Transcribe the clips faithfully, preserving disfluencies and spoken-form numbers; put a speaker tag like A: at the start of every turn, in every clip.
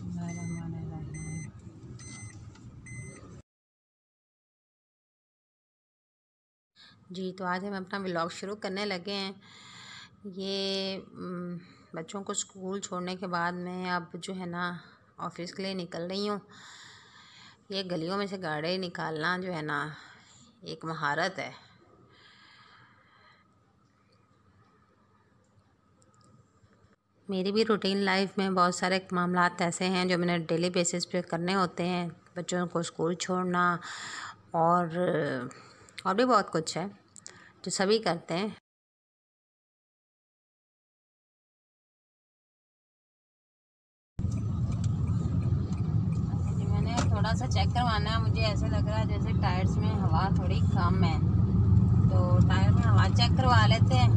A: जी, तो आज हम अपना व्लॉग शुरू करने लगे हैं। ये बच्चों को स्कूल छोड़ने के बाद मैं अब जो है ना ऑफिस के लिए निकल रही हूँ। ये गलियों में से गाड़ी निकालना जो है ना एक महारत है। मेरी भी रूटीन लाइफ में बहुत सारे मामलात ऐसे हैं जो मैंने डेली बेसिस पे करने होते हैं। बच्चों को स्कूल छोड़ना और और भी बहुत कुछ है जो सभी करते हैं। मैंने थोड़ा सा चेक करवाना है। मुझे ऐसे लग रहा है जैसे टायर्स में हवा थोड़ी कम है, तो टायर में हवा चेक करवा लेते हैं।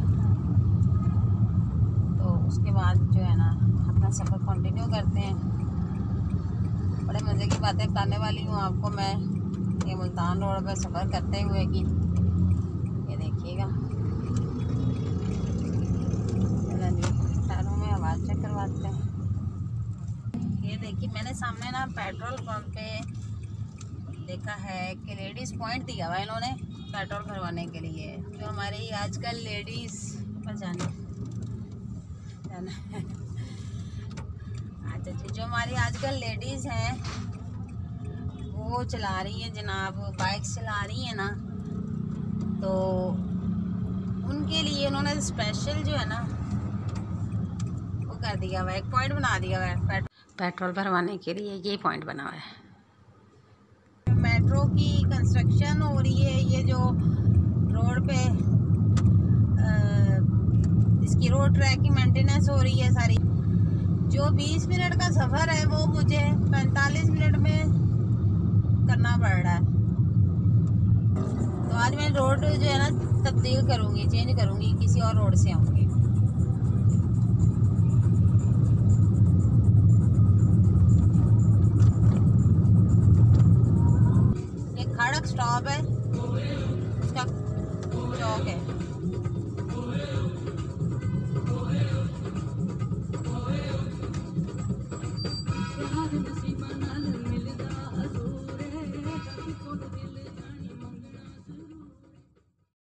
A: तो उसके बाद जो है ना अपना सफ़र कंटिन्यू करते हैं। बड़े मज़े की बातें बताने वाली हूँ आपको मैं, ये मुल्तान रोड पर सफ़र करते हुए की। ये देखिएगा, टायरों में हवा चेक करवाते हैं। ये देखिए, मैंने सामने ना पेट्रोल पंप पे देखा है कि लेडीज़ पॉइंट दिया हुआ इन्होंने पेट्रोल भरवाने के लिए। जो हमारी आजकल लेडीज़ पर जाना जाना अच्छा जी, जो हमारी आजकल लेडीज़ हैं वो चला रही हैं जनाब, बाइक चला रही हैं ना, तो उनके लिए उन्होंने स्पेशल जो है ना वो कर दिया हुआ है, एक पॉइंट बना दिया हुआ है पेट्रोल भरवाने के लिए। ये पॉइंट बना हुआ है। मेट्रो की कंस्ट्रक्शन हो रही है। ये जो रोड पे आ, इसकी रोड ट्रैक की मेंटेनेंस हो रही है सारी। जो बीस मिनट का सफ़र है वो मुझे पैंतालीस मिनट में करना पड़ रहा है। तो आज मैं रोड जो है ना तब्दील करूँगी, चेंज करूँगी, किसी और रोड से आऊँगी। ये खड़क स्टॉप है, उसका चौक है।